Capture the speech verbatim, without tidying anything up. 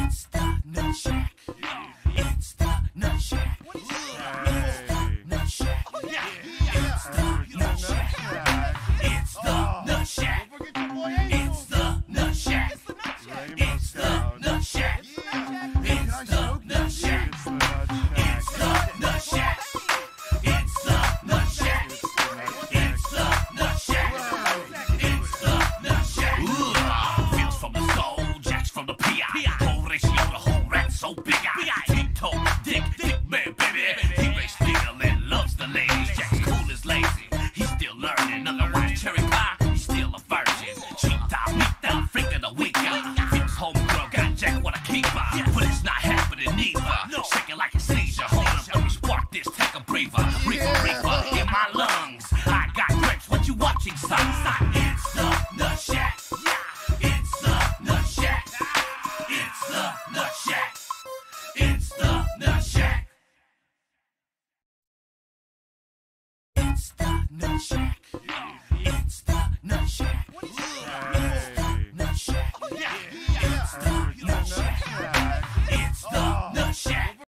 It's the Nut Shack. It's the Nut Shack. It's the Nut Shack. It's the Nut Shack. It's the Nut Shack. It's the Nut Shack. It's the Nut Shack. It's the Nut Shack. It's the Nut Shack. It's the Nut Shack. It's the Nut Shack. It's the Nut Shack. Ooh, Vince from the soul, Jax from the P I. Whole ratio, the whole rat so big I Tito, dick, dick man, baby. He race still and loves the ladies. Jack's cool is lazy, he's still learning. Otherwise, cherry pie, he's still a virgin. Cheap top, meet that freak of the week. Vince homegirl got Jack what I keep by, but it's not happening neither. Shaking like a seizure, hold up, let me spark this, take a breather. Reefer, reefer, in my lungs. I got grapes, what you watching, son? It's the Nut Shack. It's the Nut Shack. It's the Nut Shack. It's the Nut Shack. It's the Nut Shack. It's the Nut Shack.